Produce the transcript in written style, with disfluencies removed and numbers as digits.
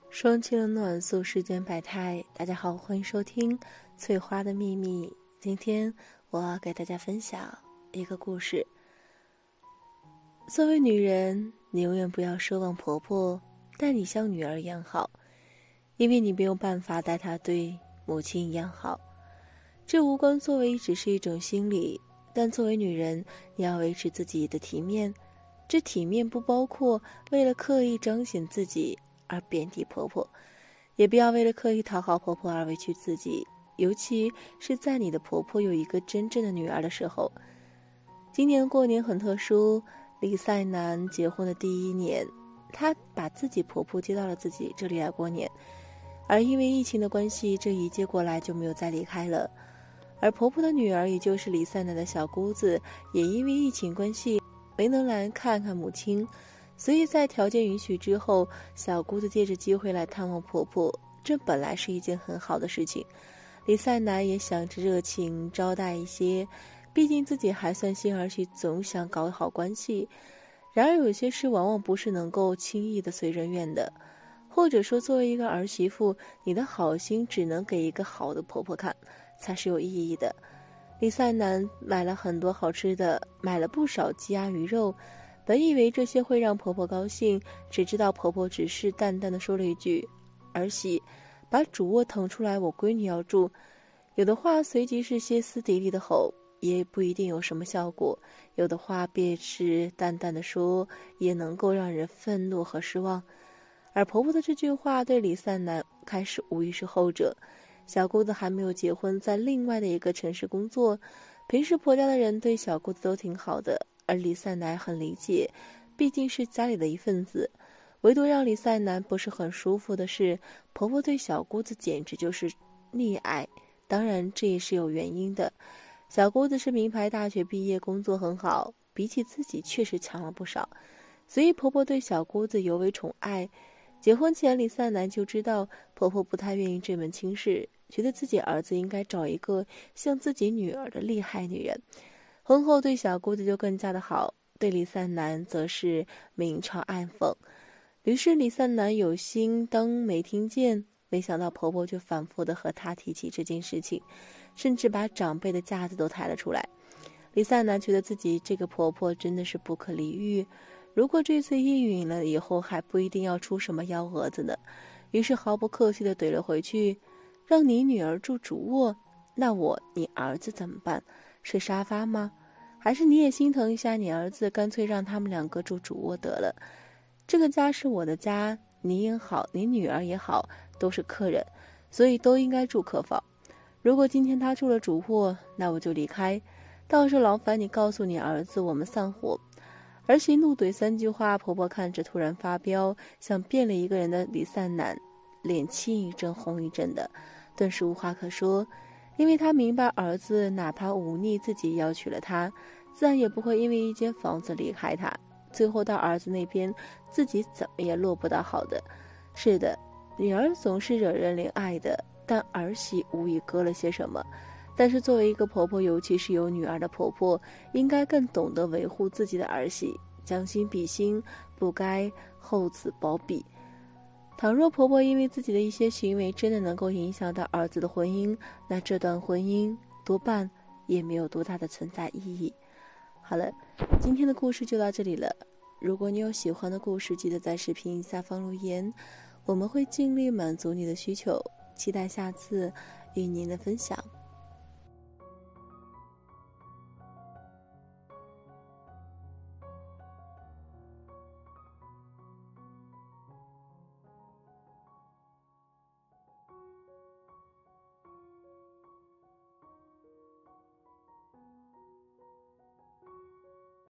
双气冷暖素，世间百态。大家好，欢迎收听翠花的秘密。今天我要给大家分享一个故事。作为女人，你永远不要奢望婆婆待你像女儿一样好，因为你没有办法待她对母亲一样好。这无关作为，只是一种心理。但作为女人，你要维持自己的体面。这体面不包括为了刻意彰显自己而贬低婆婆，也不要为了刻意讨好婆婆而委屈自己，尤其是在你的婆婆有一个真正的女儿的时候。今年过年很特殊，李赛男结婚的第一年，她把自己婆婆接到了自己这里来过年，而因为疫情的关系，这一接过来就没有再离开了。而婆婆的女儿，也就是李赛男的小姑子，也因为疫情关系没能来看看母亲，所以在条件允许之后，小姑子借着机会来探望婆婆，这本来是一件很好的事情。李赛男也想着热情招待一些，毕竟自己还算新儿媳，总想搞好关系。然而有些事往往不是能够轻易的随人愿的，或者说作为一个儿媳妇，你的好心只能给一个好的婆婆看，才是有意义的。李赛男买了很多好吃的，买了不少鸡鸭鱼肉，本以为这些会让婆婆高兴，只知道婆婆只是淡淡的说了一句：“儿媳，把主卧腾出来，我闺女要住。”有的话随即是歇斯底里的吼，也不一定有什么效果；有的话便是淡淡的说，也能够让人愤怒和失望。而婆婆的这句话对李赛男开始无疑是后者。小姑子还没有结婚，在另外的一个城市工作，平时婆家的人对小姑子都挺好的，而李赛男很理解，毕竟是家里的一份子。唯独让李赛男不是很舒服的是，婆婆对小姑子简直就是溺爱，当然这也是有原因的。小姑子是名牌大学毕业，工作很好，比起自己确实强了不少，所以婆婆对小姑子尤为宠爱。结婚前，李赛男就知道婆婆不太愿意这门亲事，觉得自己儿子应该找一个像自己女儿的厉害女人。婚后对小姑子就更加的好，对李赛男则是明嘲暗讽。于是李赛男有心当没听见，没想到婆婆就反复的和他提起这件事情，甚至把长辈的架子都抬了出来。李赛男觉得自己这个婆婆真的是不可理喻，如果这次应允了，以后还不一定要出什么幺蛾子呢。于是毫不客气地怼了回去：“让你女儿住主卧，那你儿子怎么办？是沙发吗？还是你也心疼一下你儿子，干脆让他们两个住主卧得了？这个家是我的家，你也好，你女儿也好，都是客人，所以都应该住客房。如果今天他住了主卧，那我就离开。倒是劳烦你告诉你儿子，我们散伙。”儿媳怒怼3句话，婆婆看着突然发飙，像变了一个人的李赛男，脸青一阵红一阵的，顿时无话可说。因为他明白儿子哪怕忤逆自己要娶了她，自然也不会因为一间房子离开他。最后到儿子那边，自己怎么也落不到好的。是的，女儿总是惹人怜爱的，但儿媳无疑割了些什么。但是作为一个婆婆，尤其是有女儿的婆婆，应该更懂得维护自己的儿媳，将心比心，不该厚此薄彼。倘若婆婆因为自己的一些行为真的能够影响到儿子的婚姻，那这段婚姻多半也没有多大的存在意义。好了，今天的故事就到这里了。如果你有喜欢的故事，记得在视频下方留言，我们会尽力满足你的需求，期待下次与您的分享。